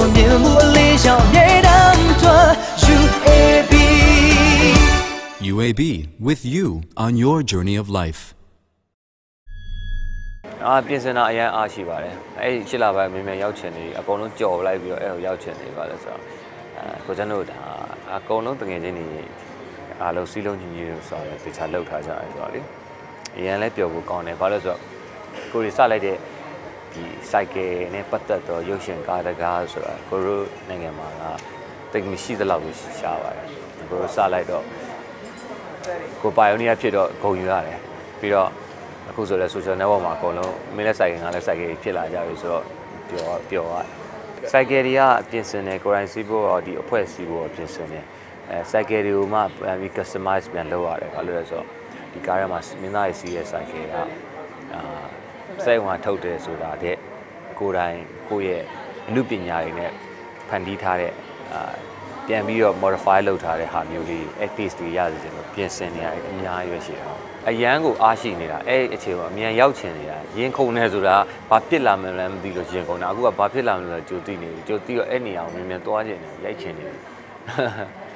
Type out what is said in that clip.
UAB with you on your journey of life. ပြင်ဆင်တာအရင်အားရှိပါတယ်အဲ့ရှစ်လပိုင်းမြင်မြန်ရောက်ချင်နေအကုန်လုံးကြော်လိုက်ပြီးတော့အဲ့ကိုရောက်ချင်နေပါလဲဆိုတော့ကိုကျွန်တော်ဒါအကုန်လုံးတငယ်ချင်းတွေအားလုံးစီးလုံးညီညီလို့ဆိုတော့တခြားလောက်ထားကြရဲဆိုတော့လေအရင်လဲပျော်ဖို့ကောင်းတယ်ဘာလို့ဆိုတော့ကိုရီစလိုက်တဲ့ဒီ cycle နဲ့ပတ်သက်တော့ရုပ်ရှင်ကားတကားဆိုတော့ကိုရိုနိုင်ငံမှာကတိတ်မရှိသလောက်ရှားပါတယ်ကိုရိုစလိုက်တော့ကိုပိုင်ယိုနီယာဖြစ်တော့ဂုံယူရတယ်ပြီးတော့အခုဆိုလဲ social network မှာအကုန်လုံးမင်းလက်ဆိုင်ကငါလက်ဆိုင်ကြီးဖြစ်လာကြပြီဆိုတော့ပျော်ရစိုက်ကယ်တွေကပြင်ဆင်တယ်ကိုရိုင်းစီးဖို့တော့ဒီအဖွဲ့စီးဖို့ပြင်ဆင်တယ်စိုက်ကယ်တွေကိုမှပြီး customize ပြန်လုပ်ရတယ်ဘာလို့လဲဆိုတော့ဒီကားထဲမှာမင်းသားရေးစီးရဲ့စိုက်ကယ်ကစိတ်ဝင်ထုတ်တယ်ဆိုတာတဲ့ကိုယ်တိုင်ကိုယ့်ရဲ့အမှုပညာတွေနဲ့ဖန်တီးထားတဲ့ပြန်ပြီးတော့ modify လုပ်ထားတဲ့ဟာမျိုးလေး piece တွေရစီကျွန်တော်ပြင်ဆင်နေရတယ်အများကြီးပဲရှိတယ်အရန်ကိုအားရှိနေတာအဲ့အခြေကိုအမြန်ရောက်ချင်နေတာရင်ခုန်နေဆိုတာဘာဖြစ်လာမလဲမသိလို့ရင်ခုန်တာအခုကဘာဖြစ်လာမလဲကြိုသိနေပြီကြိုသိတော့အဲ့နေရာကိုမြန်မြန်သွားချင်တယ်ရိုက်ချင်နေပြီ